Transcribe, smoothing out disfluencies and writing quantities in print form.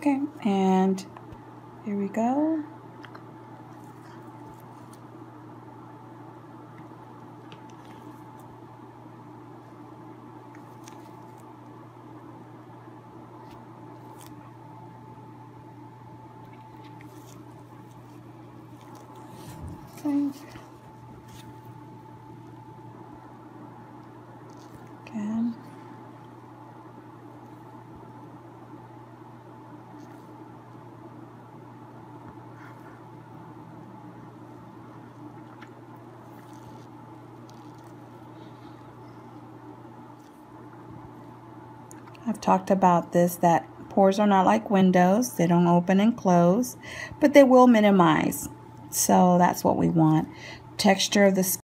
Okay, and here we go. Okay. Again. I've talked about this, that pores are not like windows. They don't open and close, but they will minimize. So that's what we want. Texture of the skin.